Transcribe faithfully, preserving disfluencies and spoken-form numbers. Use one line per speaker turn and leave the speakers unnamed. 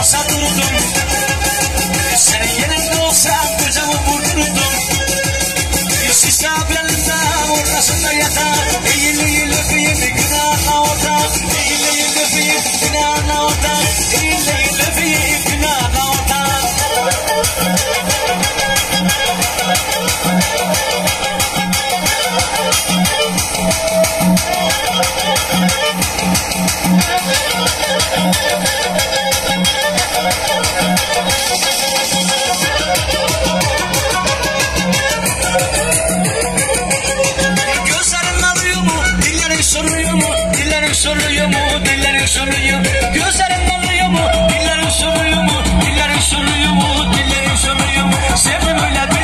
masa durdum. Senin yerinde olsam kocamı vurdurdum. Bir şişe belden ortasında yatar. Eğil eğil öpeyim günahına ortak. Eğil eğil öpeyim günahına ortak. Eğil eğil öpeyim günahına ortak. Gözlerin alıyor mu? Dillerin soruyor mu? Dillerin soruyor mu? Dillerin soruyor. Gözlerin alıyor mu? Dillerin soruyor mu? Dillerin soruyor mu? Dillerin soruyor mu? Sevdim öyle.